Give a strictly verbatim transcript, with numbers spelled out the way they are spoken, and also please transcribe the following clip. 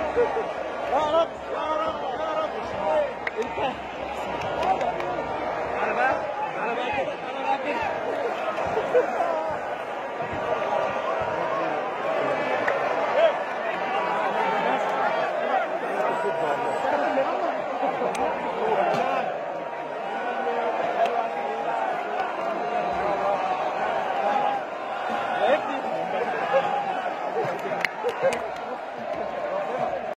يا رب يا رب يا رب. انت تعالى بقى، تعالى بقى كده، تعالى بقى كده.